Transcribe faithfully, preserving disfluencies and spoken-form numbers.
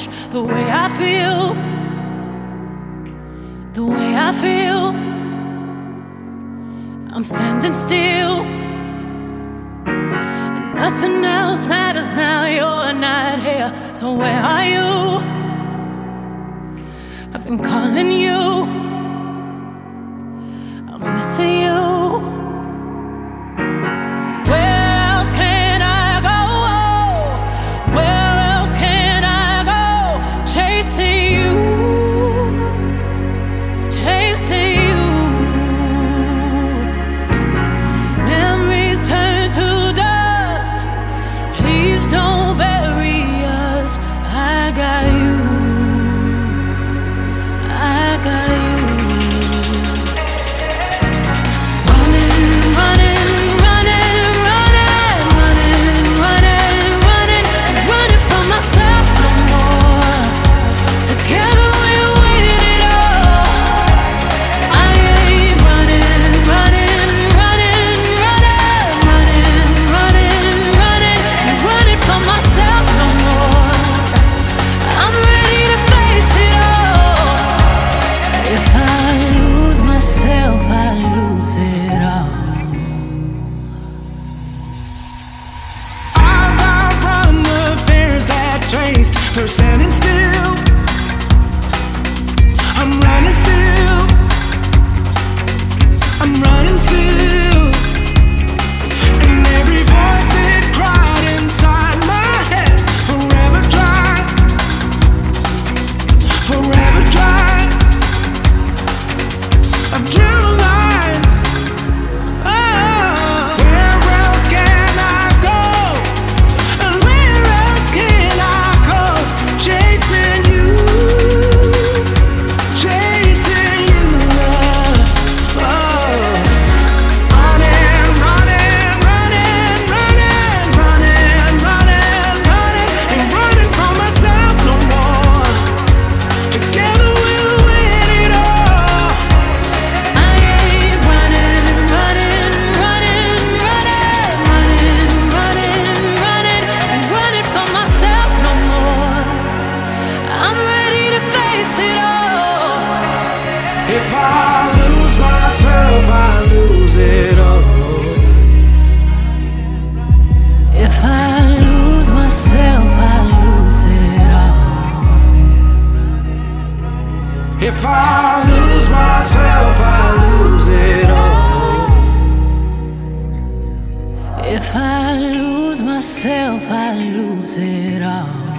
change the way I feel, the way I feel. I'm standing still, and nothing else matters now. You're not here, so where are you? I've been calling you, I'm missing you. They're standing still. I'm running still. I'm running still. And every voice that cried inside my head, forever dry, forever dry. I've drew lines. Oh, where else can I go? And where else can I go? Chasing you, chasing you, oh, running, running, running, running, running, running, running, ain't running from myself no more. Together we'll win it all. I ain't running, running, running, running, running, running, running, ain't running from myself no more. I'm ready to face it all. If I lose myself, I lose it all. If I lose myself, I lose it all. If I lose myself, I lose it all. If I lose myself, I lose it all.